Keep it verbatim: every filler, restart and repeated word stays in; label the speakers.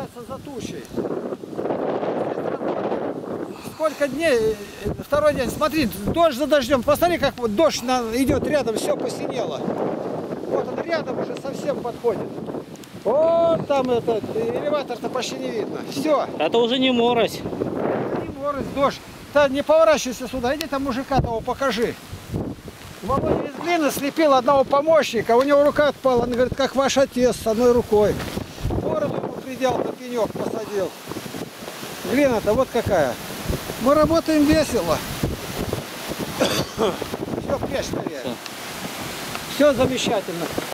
Speaker 1: скрывается за тучей. Сколько дней, второй день, смотри, дождь за дождем, посмотри, как вот дождь на, идет рядом, все посинело. Вот он рядом уже совсем подходит. Вот там этот элеватор-то почти не видно. Все.
Speaker 2: Это уже не морось.
Speaker 1: Не морось, дождь. Да не поворачивайся сюда, иди там мужика того покажи. Володя из глины слепил одного помощника, у него рука отпала, он говорит, как ваш отец, с одной рукой. Бороду ему придел, на пенек посадил. Глина-то вот какая. Мы работаем весело. Все, прячь скорее. Все замечательно.